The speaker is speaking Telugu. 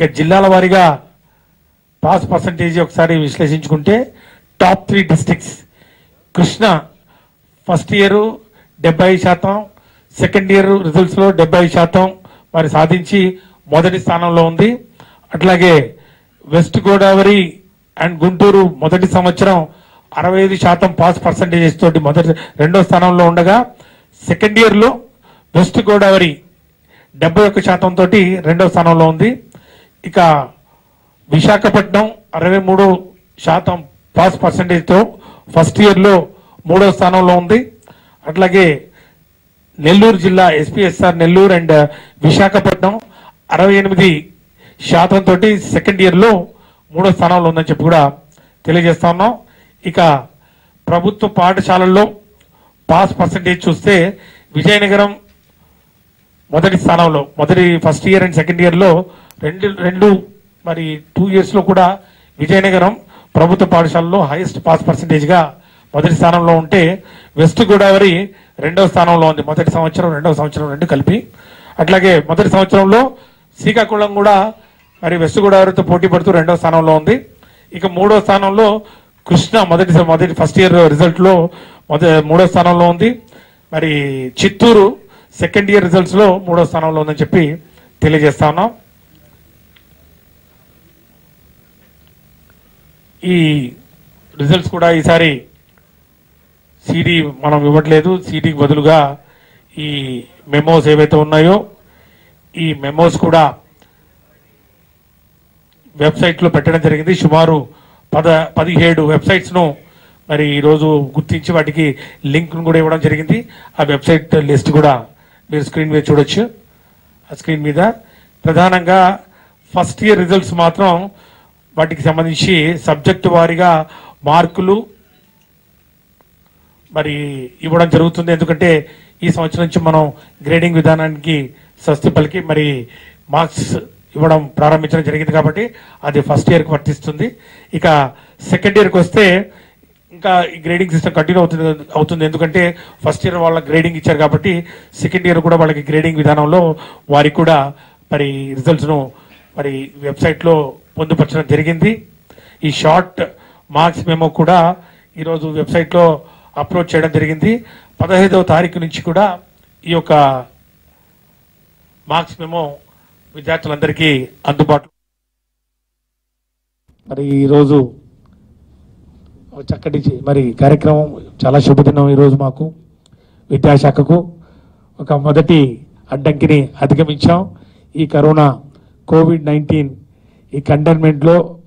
ఇక జిల్లాల వారీగా పాస్ పర్సంటేజ్ ఒకసారి విశ్లేషించుకుంటే top 3 districts Krishna first year 70%, second year results లో 70% మరి సాధించి మొదటి స్థానంలో ఉంది. అట్లాగే వెస్ట్ గోదావరి అండ్ గుంటూరు మొదటి సంవత్సరం 65% పాస్ పర్సంటేజెస్ తోటి రెండో స్థానంలో ఉండగా, సెకండ్ ఇయర్ లో వెస్ట్ గోదావరి 71% తోటి రెండో స్థానంలో ఉంది. ఇక విశాఖపట్నం 63% పాస్ పర్సంటేజ్ తో ఫస్ట్ ఇయర్ లో మూడో స్థానంలో ఉంది. అట్లాగే నెల్లూరు జిల్లా ఎస్పీఎస్ఆర్ నెల్లూరు అండ్ విశాఖపట్నం 68% తోటి సెకండ్ ఇయర్ లో మూడో స్థానంలో ఉందని చెప్పి కూడా తెలియజేస్తా ఉన్నాం. ఇక ప్రభుత్వ పాఠశాలల్లో పాస్ పర్సంటేజ్ చూస్తే విజయనగరం మొదటి స్థానంలో, first year and second year లో రెండు మరి 2 ఇయర్స్ లో కూడా విజయనగరం ప్రభుత్వ పాఠశాలలో హైయెస్ట్ పాస్ పర్సంటేజ్ గా మొదటి స్థానంలో ఉంటే, వెస్ట్ గోదావరి రెండవ స్థానంలో ఉంది. మొదటి సంవత్సరం రెండవ సంవత్సరం రెండు కలిపి. అట్లాగే మొదటి సంవత్సరంలో శ్రీకాకుళం కూడా మరి వెస్ట్ గోదావరితో పోటీ పడుతూ రెండవ స్థానంలో ఉంది. ఇక మూడో స్థానంలో కృష్ణ మొదటి ఫస్ట్ ఇయర్ రిజల్ట్ లో మూడో స్థానంలో ఉంది. మరి చిత్తూరు సెకండ్ ఇయర్ రిజల్ట్స్ లో మూడో స్థానంలో ఉందని చెప్పి తెలియజేస్తా ఉన్నాం. ఈ రిజల్ట్స్ కూడా ఈసారి సిడి మనం ఇవ్వట్లేదు. సిడికి బదులుగా ఈ మెమోస్ ఏవైతే ఉన్నాయో ఈ మెమోస్ కూడా వెబ్సైట్ లో పెట్టడం జరిగింది. సుమారు 17 వెబ్సైట్స్ ను మరి ఈరోజు గుర్తించి వాటికి లింక్ కూడా ఇవ్వడం జరిగింది. ఆ వెబ్సైట్ లిస్ట్ కూడా మీరు స్క్రీన్ మీద చూడొచ్చు. ఆ స్క్రీన్ మీద ప్రధానంగా ఫస్ట్ ఇయర్ రిజల్ట్స్ మాత్రం వాటికి సంబంధించి సబ్జెక్టు వారీగా మార్కులు మరి ఇవ్వడం జరుగుతుంది. ఎందుకంటే ఈ సంవత్సరం నుంచి మనం గ్రేడింగ్ విధానానికి స్వస్తి పలికి మరి మార్క్స్ ఇవ్వడం ప్రారంభించడం జరిగింది కాబట్టి అది ఫస్ట్ ఇయర్కి వర్తిస్తుంది. ఇక సెకండ్ ఇయర్కి వస్తే ఇంకా ఈ గ్రేడింగ్ సిస్టమ్ కంటిన్యూ అవుతుంది. ఎందుకంటే ఫస్ట్ ఇయర్ వాళ్ళ గ్రేడింగ్ ఇచ్చారు కాబట్టి సెకండ్ ఇయర్ కూడా వాళ్ళకి గ్రేడింగ్ విధానంలో వారికి కూడా మరి రిజల్ట్స్ ను మరి వెబ్సైట్ లో పొందుపరచడం జరిగింది. ఈ షార్ట్ మార్క్స్ మెమో కూడా ఈరోజు వెబ్సైట్ లో అప్లోడ్ చేయడం జరిగింది. 15వ తారీఖు నుంచి కూడా ఈ యొక్క మార్క్స్ మెమో విద్యార్థులందరికీ అందుబాటులో. మరి ఈరోజు చక్కటి మరి కార్యక్రమం, చాలా శుభదినం ఈరోజు మాకు విద్యాశాఖకు. ఒక మొదటి అడ్డంకిని అధిగమించాం. ఈ కరోనా కోవిడ్-19 ఈ కంటైన్మెంట్ లో